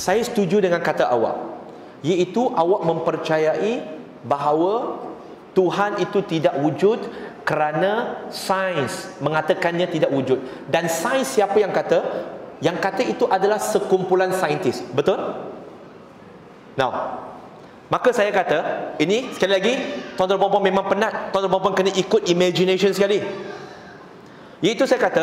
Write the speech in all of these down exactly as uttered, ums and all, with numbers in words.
saya setuju dengan kata awak, iaitu awak mempercayai bahawa Tuhan itu tidak wujud kerana sains mengatakannya tidak wujud. Dan sains siapa yang kata? Yang kata itu adalah sekumpulan saintis. Betul? Now, maka saya kata, ini sekali lagi, tuan-tuan dan puan-puan memang penat, tuan-tuan dan puan-puan kena ikut imagination sekali. Iaitu saya kata,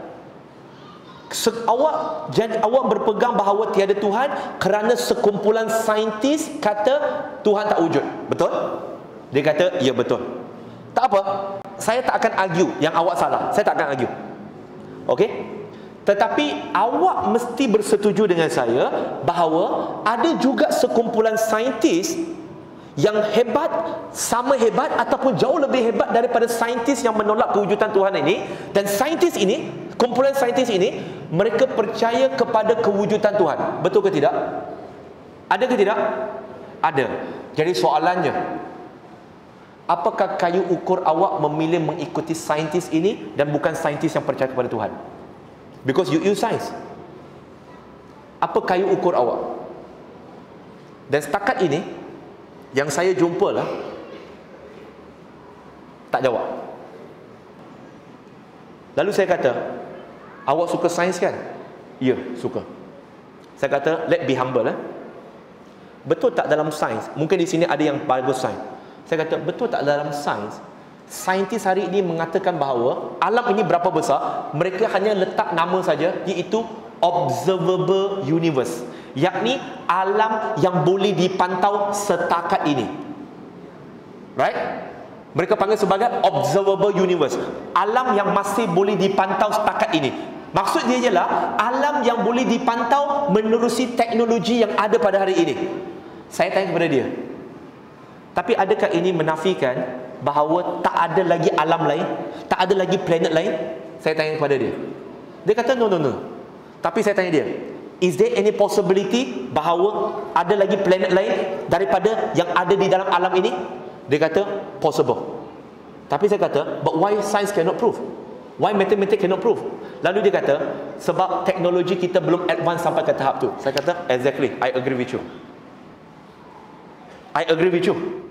Se- awak jadi awak berpegang bahawa tiada Tuhan kerana sekumpulan saintis kata Tuhan tak wujud. Betul? Dia kata, ya betul. Tak apa, saya tak akan argue yang awak salah. Saya tak akan argue. Okey? Tetapi awak mesti bersetuju dengan saya bahawa ada juga sekumpulan saintis yang hebat, sama hebat ataupun jauh lebih hebat daripada saintis yang menolak kewujudan Tuhan ini. Dan saintis ini, kumpulan saintis ini, mereka percaya kepada kewujudan Tuhan. Betul ke tidak? Ada ke tidak? Ada. Jadi soalannya, apakah kayu ukur awak memilih mengikuti saintis ini dan bukan saintis yang percaya kepada Tuhan? Because you use science. Apa kayu ukur awak? Dan setakat ini yang saya jumpa lah, tak jawab. Lalu saya kata, awak suka sains kan? Ya, suka. Saya kata, let be humble lah. Betul tak dalam sains? Mungkin di sini ada yang bagus sains. Saya kata, betul tak dalam sains? Saintis hari ini mengatakan bahawa alam ini berapa besar? Mereka hanya letak nama saja, iaitu observable universe, yakni alam yang boleh dipantau setakat ini. Right? Mereka panggil sebagai observable universe, alam yang masih boleh dipantau setakat ini. Maksud dia ialah alam yang boleh dipantau menerusi teknologi yang ada pada hari ini. Saya tanya kepada dia, tapi adakah ini menafikan bahawa tak ada lagi alam lain, tak ada lagi planet lain? Saya tanya kepada dia. Dia kata no no no. Tapi saya tanya dia, is there any possibility bahawa ada lagi planet lain daripada yang ada di dalam alam ini? Dia kata possible. Tapi saya kata, but why science cannot prove? Why mathematics cannot prove? Lalu dia kata, sebab teknologi kita belum advance sampai ke tahap tu. Saya kata, exactly, I agree with you. I agree with you.